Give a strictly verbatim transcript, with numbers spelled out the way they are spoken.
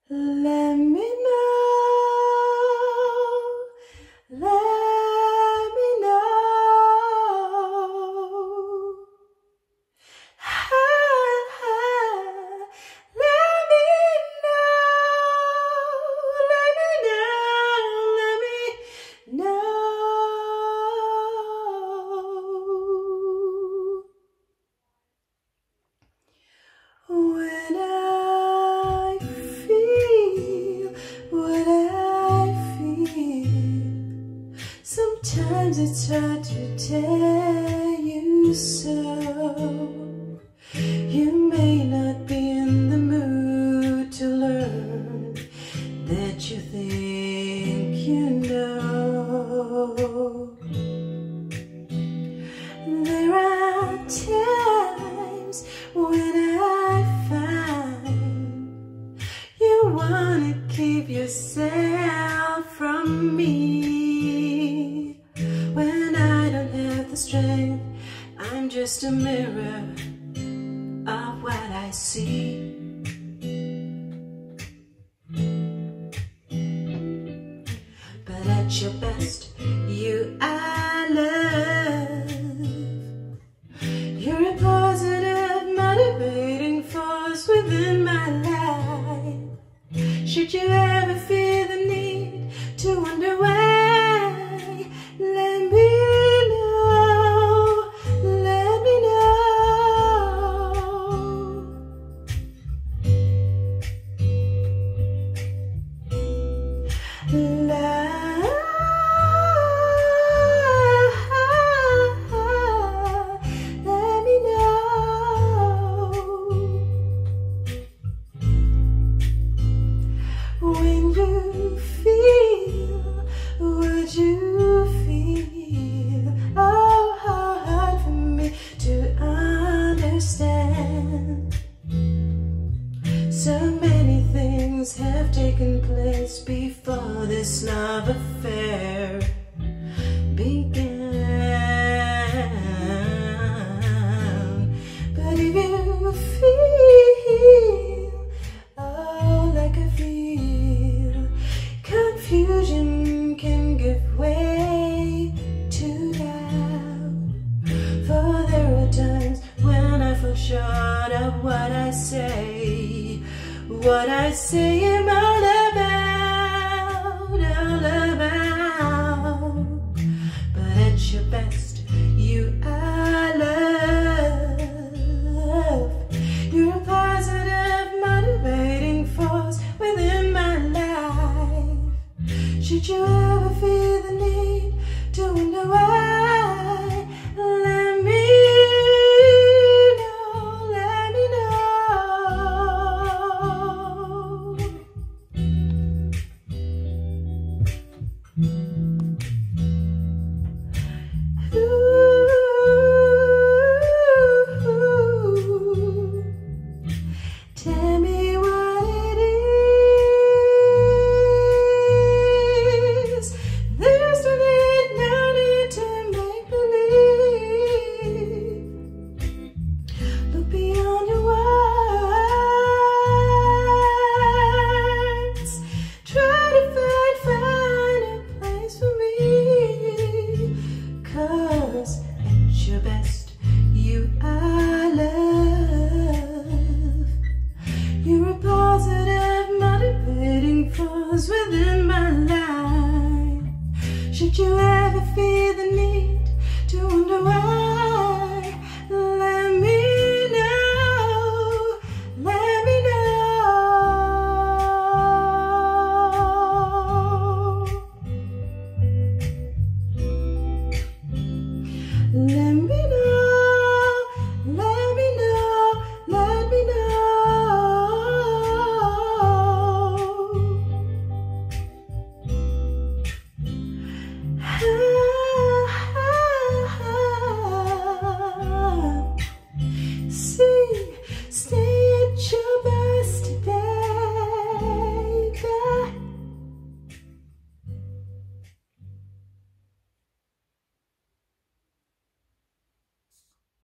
Let me know, let me know, ah, let me know, let me know, let me know. When I feel what I feel, sometimes it's hard to tell you so. You may not be in the mood to learn that you think you know. There are times when I find you wanna keep yourself from me. When I don't have the strength, I'm just a mirror of what I see. But at your best, you I love. You're a positive, motivating force within my life. Should you ever feel the need to wonder why, let me know, let me know. Love, let me know. When you feel what you feel, oh, how hard for me to understand. So many things have taken place before this love affair began. But if you feel, oh, like I feel, confusion can give way to doubt. For there are times when I fall short of what I say, what I say I'm all about, all about. But at your best, you I love. You're a positive, motivating force within my life. Should you ever feel the need to wonder why, let me know, let me know. Ooh, tell me what it is. There's no need, no need to make believe. Look beyond your words. Try to find, find a place for me. 'Cause at your best, you I love. You're a positive, motivating force within my life. Should you ever feel the need to wonder why,